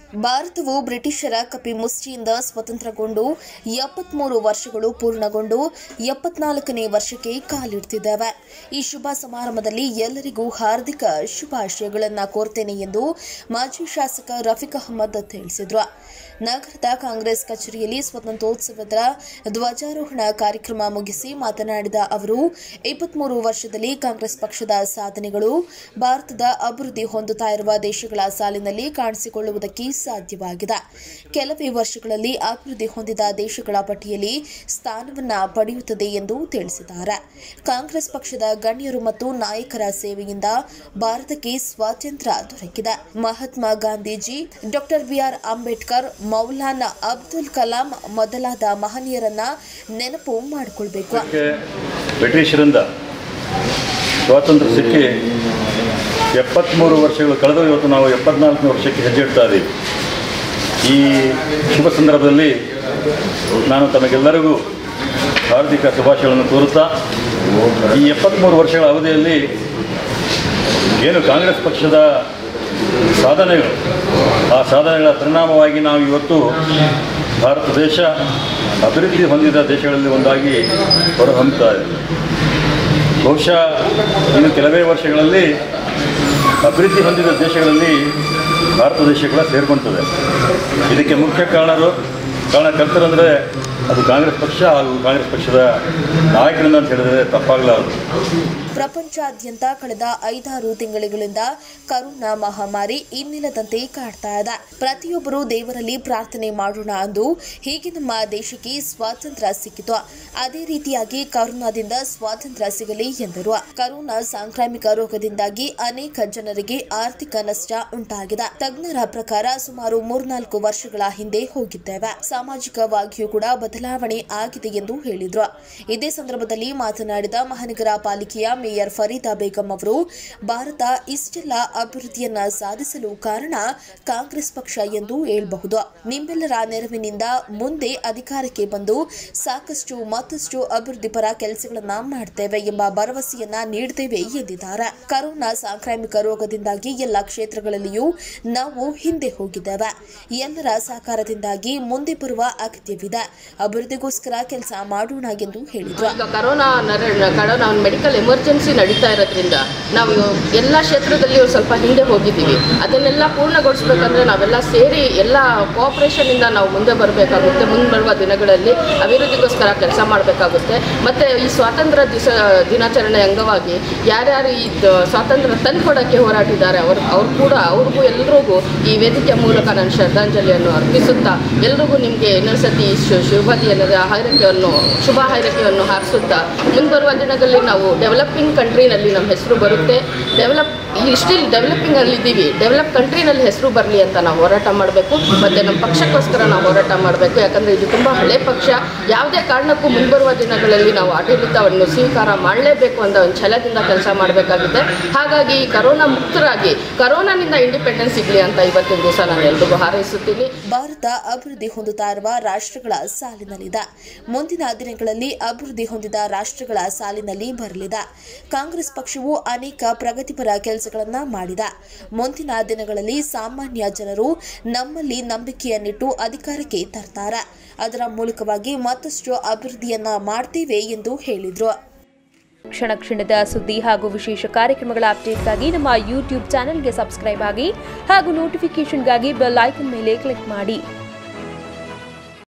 ಭಾರತವು ಬ್ರಿಟಿಷರ ಕಪಿಮುಷ್ಟಿಯಿಂದ ಸ್ವತಂತ್ರಗೊಂಡು 73 ವರ್ಷಗಳು ಪೂರ್ಣಗೊಂಡು 74ನೇ ವರ್ಷಕ್ಕೆ ಕಾಲಿಡುತ್ತಿದ್ದೇವೆ. ಈ ಶುಭ ಸಮಾರಂಭದಲ್ಲಿ ಎಲ್ಲರಿಗೂ ಹಾರ್ದಿಕ ಶುಭಾಶಯಗಳನ್ನು ಕೋರ್ತೇನೆ ಎಂದು ಮಾಜಿ ಶಾಸಕ ರಫೀಕ್ ಅಹಮದ್ ತಿಳಿಸಿದರು. ನಗರದ ಕಾಂಗ್ರೆಸ್ ಕಚೇರಿಯಲ್ಲಿ ಸ್ವಾತಂತ್ರ್ಯೋತ್ಸವದ ಧ್ವಜಾರೋಹಣ ಕಾರ್ಯಕ್ರಮ ಮುಗಿಸಿ ಮಾತನಾಡಿದ ಅವರು, 23 ವರ್ಷದಲ್ಲಿ ಕಾಂಗ್ರೆಸ್ ಪಕ್ಷದ ಸಾಧನೆಗಳು ಭಾರತದ ಅಭಿವೃದ್ಧಿ ಹೊಂದುತ್ತಾ ಇರುವ ದೇಶಗಳ ಸಾಲಿನಲ್ಲಿ ಕಾಣಿಸಿಕೊಳ್ಳುವುದಕ್ಕೆ ಸಾಧ್ಯವಾಗಿದೆ. ಕೆಲವೇ ವರ್ಷಗಳಲ್ಲಿ ಅಭಿವೃದ್ಧಿ ಹೊಂದಿದ ದೇಶಗಳ ಪಟ್ಟಿಯಲ್ಲಿ ಸ್ಥಾನವನ್ನು ಪಡೆಯುತ್ತದೆ ಎಂದು ತಿಳಿಸಿದ್ದಾರೆ. ಕಾಂಗ್ರೆಸ್ ಪಕ್ಷದ ಗಣ್ಯರು ಮತ್ತು ನಾಯಕರ ಸೇವೆಯಿಂದ ಭಾರತಕ್ಕೆ ಸ್ವಾತಂತ್ರ್ಯ ದೊರಕಿದೆ. ಮಹಾತ್ಮ ಗಾಂಧೀಜಿ, ಡಾಕ್ಟರ್ ಬಿಆರ್ ಅಂಬೇಡ್ಕರ್, ಮೌಲಾನಾ ಅಬ್ದುಲ್ ಕಲಾಂ ಮೊದಲಾದ ಮಹನೀಯರನ್ನ ನೆನಪು ಮಾಡಿಕೊಳ್ಬೇಕು. ಬ್ರಿಟಿಷರಿಂದ ಸ್ವಾತಂತ್ರ್ಯ ಸಿಕ್ಕಿ 73 ವರ್ಷಗಳು ಕಳೆದು ಇವತ್ತು ನಾವು 74ನೇ ವರ್ಷಕ್ಕೆ ಹೆಜ್ಜೆ ಇಡ್ತಾ ಇದ್ದೀವಿ. ಈ ಶುಭ ಸಂದರ್ಭದಲ್ಲಿ ನಾನು ತಮಗೆಲ್ಲರಿಗೂ ಹಾರ್ದಿಕ ಶುಭಾಶಯಗಳನ್ನು ಕೋರುತ್ತಾ, ಈ 73 ವರ್ಷಗಳ ಅವಧಿಯಲ್ಲಿ ಏನು ಕಾಂಗ್ರೆಸ್ ಪಕ್ಷದ ಸಾಧನೆಗಳು, ಆ ಸಾಧನೆಗಳ ಪರಿಣಾಮವಾಗಿ ನಾವು ಇವತ್ತು ಭಾರತ ದೇಶ ಅಭಿವೃದ್ಧಿ ಹೊಂದಿದ ದೇಶಗಳಲ್ಲಿ ಒಂದಾಗಿ ಹೊರಹೊಮ್ಮುತ್ತಾ ಇದೆ. ಬಹುಶಃ ಇನ್ನು ಕೆಲವೇ ವರ್ಷಗಳಲ್ಲಿ ಅಭಿವೃದ್ಧಿ ಹೊಂದಿದ ದೇಶಗಳಲ್ಲಿ ಭಾರತ ದೇಶ ಕೂಡ ಸೇರಿಕೊಳ್ತದೆ. ಇದಕ್ಕೆ ಮುಖ್ಯ ಕಾರಣಕರ್ತರಂದರೆ ಅದು ಕಾಂಗ್ರೆಸ್ ಪಕ್ಷ ಹಾಗೂ ಕಾಂಗ್ರೆಸ್ ಪಕ್ಷದ ನಾಯಕರಿಂದ ಅಂತ ಹೇಳಿದರೆ ತಪ್ಪಾಗಲಾರದು. ಪ್ರಪಂಚಾದ್ಯಂತ ಕಳೆದ 5-6 ತಿಂಗಳುಗಳಿಂದ ಕರೋನಾ ಮಹಾಮಾರಿ ಇನ್ನಿಲ್ಲದಂತೆ ಕಾಡ್ತಾ ಇದೆ. ಪ್ರತಿಯೊಬ್ಬರು ದೇವರಲ್ಲಿ ಪ್ರಾರ್ಥನೆ ಮಾಡೋಣ ಅಂದು ಹೀಗೆ ನಮ್ಮ ದೇಶಕ್ಕೆ ಸ್ವಾತಂತ್ರ್ಯ ಸಿಕ್ಕಿತು. ಅದೇ ರೀತಿಯಾಗಿ ಕರೋನಾದಿಂದ ಸ್ವಾತಂತ್ರ್ಯ ಸಿಗಲಿ ಎಂದರು. ಕರೋನಾ ಸಾಂಕ್ರಾಮಿಕ ರೋಗದಿಂದಾಗಿ ಅನೇಕ ಜನರಿಗೆ ಆರ್ಥಿಕ ನಷ್ಟ ಉಂಟಾಗಿದೆ. ತಜ್ಞರ ಪ್ರಕಾರ ಸುಮಾರು 3-4 ವರ್ಷಗಳ ಹಿಂದೆ ಹೋಗಿದ್ದೇವೆ. ಸಾಮಾಜಿಕವಾಗಿಯೂ ಕೂಡ ಬದಲಾವಣೆ ಆಗಿದೆ ಎಂದು ಹೇಳಿದರು. ಇದೇ ಸಂದರ್ಭದಲ್ಲಿ ಮಾತನಾಡಿದ ಮಹಾನಗರ ಪಾಲಿಕೆಯ ಮೇಯರ್ ಫರೀದಾ ಬೇಗಂ ಅವರು, ಭಾರತ ಇಷ್ಟೆಲ್ಲ ಅಭಿವೃದ್ಧಿಯನ್ನ ಸಾಧಿಸಲು ಕಾರಣ ಕಾಂಗ್ರೆಸ್ ಪಕ್ಷ ಎಂದು ಹೇಳಬಹುದು. ನಿಮ್ಮೆಲ್ಲರ ನೆರವಿನಿಂದ ಮುಂದೆ ಅಧಿಕಾರಕ್ಕೆ ಬಂದು ಮತ್ತಷ್ಟು ಅಭಿವೃದ್ಧಿ ಪರ ಕೆಲಸಗಳನ್ನ ಮಾಡ್ತೇವೆ ಎಂಬ ಭರವಸೆಯನ್ನ ನೀಡುತ್ತೇವೆ ಎಂದಿದ್ದಾರೆ. ಕರೋನಾ ಸಾಂಕ್ರಾಮಿಕ ರೋಗದಿಂದಾಗಿ ಎಲ್ಲ ಕ್ಷೇತ್ರಗಳಲ್ಲಿಯೂ ನಾವು ಹಿಂದೆ ಹೋಗಿದ್ದೇವೆ. ಎಲ್ಲರ ಸಹಕಾರದಿಂದಾಗಿ ಮುಂದೆ ಬರುವ ಅಗತ್ಯವಿದೆ. ಅಭಿವೃದ್ಧಿಗೋಸ್ಕರ ಕೆಲಸ ಮಾಡೋಣ ಎಂದು ಹೇಳಿದರು. ಕರೋನಾ ಮೆಡಿಕಲ್ ಎಮರ್ಜೆನ್ಸಿ ನಡೀತಾ ಇರೋದ್ರಿಂದ ನಾವು ಎಲ್ಲ ಕ್ಷೇತ್ರದಲ್ಲಿ ಸ್ವಲ್ಪ ಹಿಂದೆ ಹೋಗಿದ್ದೀವಿ. ಅದನ್ನೆಲ್ಲ ಪೂರ್ಣಗೊಳಿಸಬೇಕಂದ್ರೆ ನಾವೆಲ್ಲ ಸೇರಿ ಎಲ್ಲ ಕೋಆಪರೇಷನ್ ಇಂದ ನಾವು ಮುಂದೆ ಬರಬೇಕಾಗುತ್ತೆ. ಮುಂದೆ ಬರುವ ದಿನಗಳಲ್ಲಿ ಅಭಿವೃದ್ಧಿಗೋಸ್ಕರ ಕೆಲಸ ಮಾಡಬೇಕಾಗುತ್ತೆ. ಮತ್ತು ಈ ಸ್ವಾತಂತ್ರ್ಯ ದಿನಾಚರಣೆ ಅಂಗವಾಗಿ ಯಾರ್ಯಾರು ಈ ಸ್ವಾತಂತ್ರ್ಯ ತಂದುಕೊಡೋಕ್ಕೆ ಹೋರಾಟಿದ್ದಾರೆ ಅವ್ರಿಗೂ ಎಲ್ರಿಗೂ ಈ ವೇದಿಕೆಯ ಮೂಲಕ ನಾನು ಶ್ರದ್ಧಾಂಜಲಿಯನ್ನು ಅರ್ಪಿಸುತ್ತಾ, ಎಲ್ರಿಗೂ ನಿಮಗೆ ಇನ್ನೊಂದ್ಸತಿ ಶುಭ ಹಾರೈಕೆಯನ್ನು ಹಾರಿಸುತ್ತಾ, ಮುಂಬರುವ ದಿನಗಳಲ್ಲಿ ನಾವು ಡೆವಲಪಿಂಗ್ ಕಂಟ್ರಿನಲ್ಲಿ ನಮ್ಮ ಹೆಸರು ಬರುತ್ತೆ. ಸ್ಟಿಲ್ ಡೆವಲಪಿಂಗ್ ಅಲ್ಲಿದ್ದೀವಿ. ಡೆವಲಪ್ ಕಂಟ್ರಿನಲ್ಲಿ ಹೆಸರು ಬರಲಿ ಅಂತ ನಾವು ಹೋರಾಟ ಮಾಡಬೇಕು. ಮತ್ತು ನಮ್ಮ ಪಕ್ಷಕ್ಕೋಸ್ಕರ ನಾವು ಹೋರಾಟ ಮಾಡಬೇಕು. ಯಾಕಂದರೆ ಇದು ತುಂಬ ಹಳೆ ಪಕ್ಷ. ಯಾವುದೇ ಕಾರಣಕ್ಕೂ ಮುಂಬರುವ ದಿನಗಳಲ್ಲಿ ನಾವು ಆಡಳಿತವನ್ನು ಸ್ವೀಕಾರ ಮಾಡಲೇಬೇಕು ಅಂತ ಒಂದು ಛಲದಿಂದ ಕೆಲಸ ಮಾಡಬೇಕಾಗಿದೆ. ಹಾಗಾಗಿ ಕರೋನಾ ಮುಕ್ತರಾಗಿ ಕರೋನಾನಿಂದ ಇಂಡಿಪೆಂಡೆನ್ಸ್ ಸಿಗಲಿ ಅಂತ ಇವತ್ತಿನ ದಿವಸ ನಾನು ಎಲ್ರಿಗೂ ಹಾರೈಸುತ್ತೀನಿ. ಭಾರತ ಅಭಿವೃದ್ಧಿ ಹೊಂದುತ್ತಾ ಇರುವ ರಾಷ್ಟ್ರಗಳ ಸಾಲಿನಲ್ಲಿದೆ. ಮುಂದಿನ ದಿನಗಳಲ್ಲಿ ಅಭಿವೃದ್ಧಿ ಹೊಂದಿದ ರಾಷ್ಟ್ರಗಳ ಸಾಲಿನಲ್ಲಿ ಬರಲಿದೆ. ಕಾಂಗ್ರೆಸ್ ಪಕ್ಷವು ಅನೇಕ ಪ್ರಗತಿಪರ ಕೆಲಸಗಳನ್ನು ಮಾಡಿದೆ. ಮುಂದಿನ ದಿನಗಳಲ್ಲಿ ಸಾಮಾನ್ಯ ಜನರು ನಮ್ಮಲ್ಲಿ ನಂಬಿಕೆಯನ್ನಿಟ್ಟು ಅಧಿಕಾರಕ್ಕೆ ತರ್ತಾರೆ. ಅದರ ಮೂಲಕವಾಗಿ ಮತ್ತಷ್ಟು ಅಭಿವೃದ್ಧಿಯನ್ನ ಮಾಡ್ತೇವೆ ಎಂದು ಹೇಳಿದರು. ಕ್ಷಣ ಕ್ಷಣದ ಸುದ್ದಿ ಹಾಗೂ ವಿಶೇಷ ಕಾರ್ಯಕ್ರಮಗಳ ಅಪ್ಡೇಟ್ಗಾಗಿ ನಮ್ಮ ಯೂಟ್ಯೂಬ್ ಚಾನೆಲ್ಗೆ ಸಬ್ಸ್ಕ್ರೈಬ್ ಆಗಿ ಹಾಗೂ ನೋಟಿಫಿಕೇಶನ್ಗಾಗಿ ಬೆಲ್ ಐಕಾನ್ ಮೇಲೆ ಕ್ಲಿಕ್ ಮಾಡಿ.